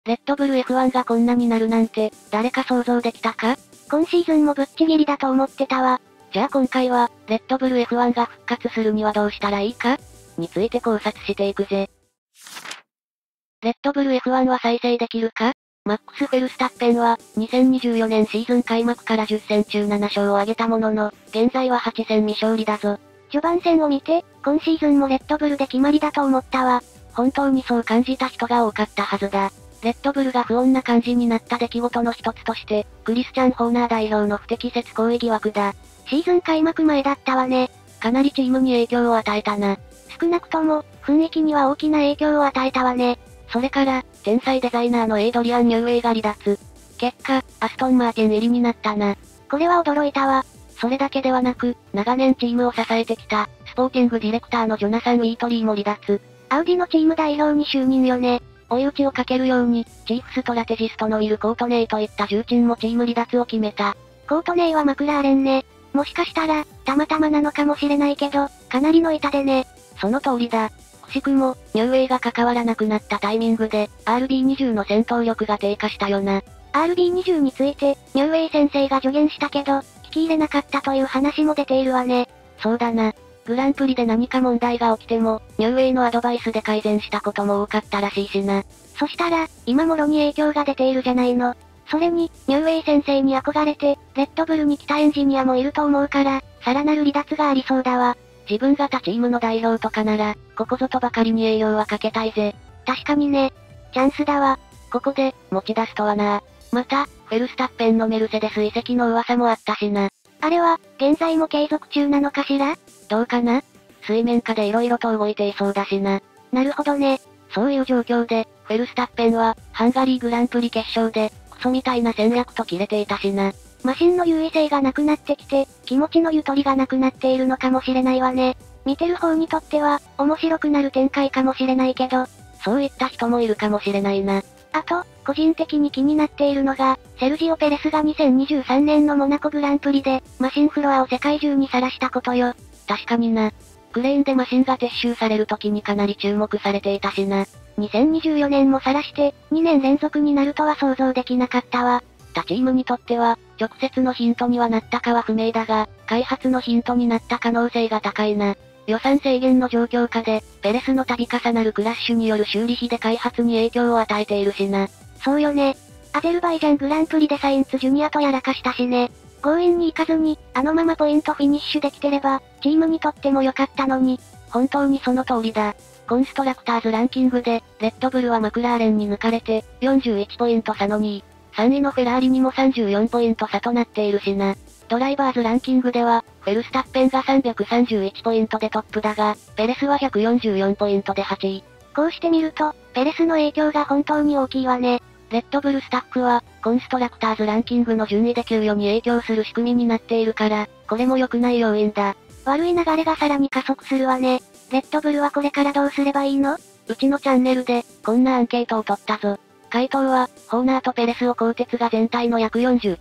レッドブル F1 がこんなになるなんて、誰か想像できたか？ 今シーズンもぶっちぎりだと思ってたわ。 じゃあ今回は、レッドブル F1 が復活するにはどうしたらいいかについて考察していくぜ。レッドブル F1 は再生できるか？マックス・フェルスタッペンは、2024年シーズン開幕から10戦中7勝を挙げたものの、現在は8戦未勝利だぞ。 序盤戦を見て、今シーズンもレッドブルで決まりだと思ったわ。 本当にそう感じた人が多かったはずだ。レッドブルが不穏な感じになった出来事の一つとして、クリスチャン・ホーナー代表の不適切行為疑惑だ。 シーズン開幕前だったわね。 かなりチームに影響を与えたな。 少なくとも、雰囲気には大きな影響を与えたわね。 それから、天才デザイナーのエイドリアン・ニューウェイが離脱。結果、アストン・マーティン入りになったな。 これは驚いたわ。 それだけではなく、長年チームを支えてきた、スポーティングディレクターのジョナサン・ウィートリーも離脱。 アウディのチーム代表に就任よね。 追い打ちをかけるように、チーフストラテジストのウィル・コートネイといった重鎮もチーム離脱を決めた。 コートネイはマクラーレンね。もしかしたら、たまたまなのかもしれないけど、かなりの痛手ね。 その通りだ。くしくも、ニューウェイが関わらなくなったタイミングで、RB20 の戦闘力が低下したよな。 RB20 について、ニューウェイ先生が助言したけど、聞き入れなかったという話も出ているわね。 そうだな。グランプリで何か問題が起きても、ニューウェイのアドバイスで改善したことも多かったらしいしな。 そしたら、今もろに影響が出ているじゃないの。それに、ニューウェイ先生に憧れて、レッドブルに来たエンジニアもいると思うから、さらなる離脱がありそうだわ。 自分が他チームの代表とかなら、ここぞとばかりに栄養はかけたいぜ。 確かにね。チャンスだわ。 ここで、持ち出すとはな。また、フェルスタッペンのメルセデス移籍の噂もあったしな。 あれは、現在も継続中なのかしら？ どうかな？水面下で色々と動いていそうだしな。 なるほどね。 そういう状況で、フェルスタッペンは、ハンガリーグランプリ決勝で、クソみたいな戦略と切れていたしな。 マシンの優位性がなくなってきて、気持ちのゆとりがなくなっているのかもしれないわね。見てる方にとっては、面白くなる展開かもしれないけど、 そういった人もいるかもしれないな。 あと、個人的に気になっているのが、セルジオ・ペレスが2023年のモナコグランプリで、マシンフロアを世界中にさらしたことよ。 確かにな。クレーンでマシンが撤収される時にかなり注目されていたしな。 2024年もさらして、2年連続になるとは想像できなかったわ。 他チームにとっては、直接のヒントにはなったかは不明だが、開発のヒントになった可能性が高いな。予算制限の状況下で、ペレスの度重なるクラッシュによる修理費で開発に影響を与えているしな。 そうよね。アゼルバイジャングランプリでサインツジュニアとやらかしたしね。強引に行かずに、あのままポイントフィニッシュできてれば、チームにとっても良かったのに。 本当にその通りだ。コンストラクターズランキングで、レッドブルはマクラーレンに抜かれて、41ポイント差の2位。3位のフェラーリにも34ポイント差となっているしな。ドライバーズランキングでは、フェルスタッペンが331ポイントでトップだが、ペレスは144ポイントで8位。 こうしてみると、ペレスの影響が本当に大きいわね。 レッドブルスタッフは、コンストラクターズランキングの順位で給与に影響する仕組みになっているから、これも良くない要因だ。 悪い流れがさらに加速するわね。レッドブルはこれからどうすればいいの？ うちのチャンネルで、こんなアンケートを取ったぞ。回答は、ホーナーとペレスを更迭が全体の約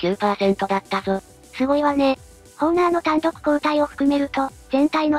49% だったぞ。 すごいわね。ホーナーの単独交代を含めると、全体の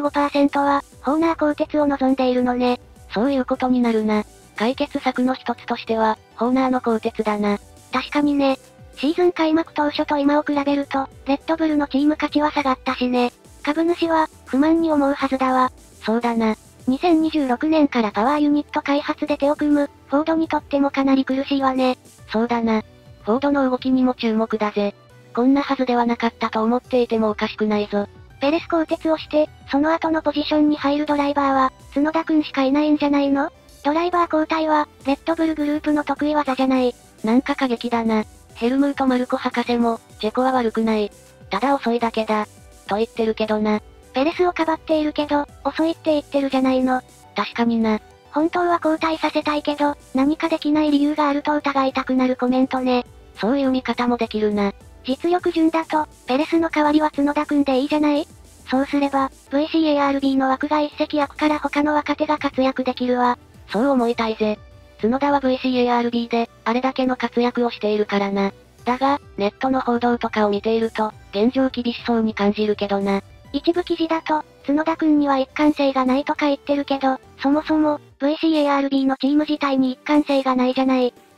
85% は、ホーナー更迭を望んでいるのね。 そういうことになるな。解決策の一つとしては、ホーナーの更迭だな。 確かにね。シーズン開幕当初と今を比べると、レッドブルのチーム価値は下がったしね。株主は、不満に思うはずだわ。 そうだな。 2026年からパワーユニット開発で手を組む、フォードにとってもかなり苦しいわね。 そうだな。フォードの動きにも注目だぜ。こんなはずではなかったと思っていてもおかしくないぞ。 ペレス更迭をして、その後のポジションに入るドライバーは、角田くんしかいないんじゃないの？ドライバー交代は、レッドブルグループの得意技じゃない。 なんか過激だな。ヘルムート・マルコ博士も、チェコは悪くない。ただ遅いだけだ。と言ってるけどな。 ペレスをかばっているけど、遅いって言ってるじゃないの。 確かにな。 本当は交代させたいけど、何かできない理由があると疑いたくなるコメントね。 そういう見方もできるな。 実力順だと、ペレスの代わりは角田くんでいいじゃない？そうすれば、VCARB の枠が一席空くから他の若手が活躍できるわ。 そう思いたいぜ。角田は VCARB で、あれだけの活躍をしているからな。だが、ネットの報道とかを見ていると、現状厳しそうに感じるけどな。 一部記事だと、角田くんには一貫性がないとか言ってるけど、そもそも、VCARB のチーム自体に一貫性がないじゃない。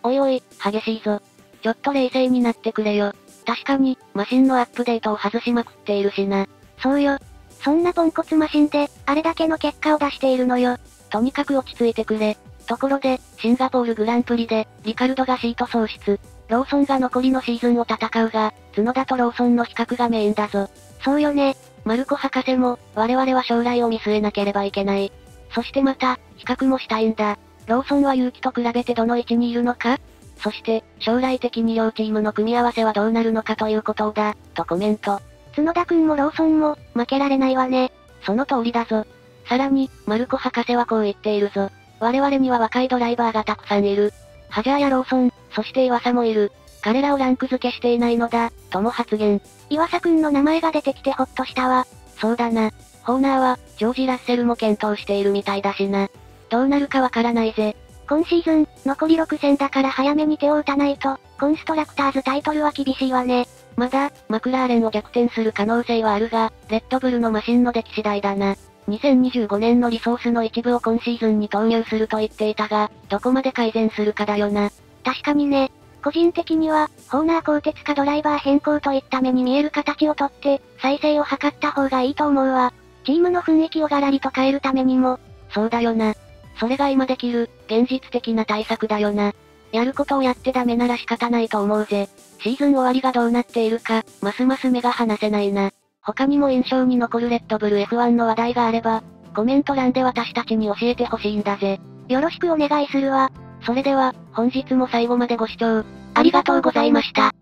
おいおい、激しいぞ。ちょっと冷静になってくれよ。確かに、マシンのアップデートを外しまくっているしな。 そうよ。そんなポンコツマシンで、あれだけの結果を出しているのよ。 とにかく落ち着いてくれ。ところで、シンガポールグランプリで、リカルドがシート喪失。ローソンが残りのシーズンを戦うが、角田とローソンの比較がメインだぞ。 そうよね。 マルコ博士も、我々は将来を見据えなければいけない。そしてまた、比較もしたいんだ。ローソンは勇気と比べてどの位置にいるのか？そして、将来的に両チームの組み合わせはどうなるのかということをだ、とコメント。 角田くんもローソンも、負けられないわね。 その通りだぞ。さらに、マルコ博士はこう言っているぞ。我々には若いドライバーがたくさんいる。ハジャーやローソン、そして岩佐もいる。彼らをランク付けしていないのだ、とも発言。 岩佐くんの名前が出てきてほっとしたわ。 そうだな。ホーナーは、ジョージ・ラッセルも検討しているみたいだしな。どうなるかわからないぜ。 今シーズン、残り6戦だから早めに手を打たないと、コンストラクターズタイトルは厳しいわね。 まだ、マクラーレンを逆転する可能性はあるが、レッドブルのマシンの出来次第だな。2025年のリソースの一部を今シーズンに投入すると言っていたが、どこまで改善するかだよな。 確かにね。個人的には、ホーナー鋼鉄かドライバー変更といった目に見える形をとって、再生を図った方がいいと思うわ。チームの雰囲気をガラリと変えるためにも。 そうだよな。それが今できる、現実的な対策だよな。やることをやってダメなら仕方ないと思うぜ。シーズン終わりがどうなっているか、ますます目が離せないな。他にも印象に残るレッドブル F1 の話題があれば、コメント欄で私たちに教えてほしいんだぜ。 よろしくお願いするわ。 それでは、本日も最後までご視聴、ありがとうございました。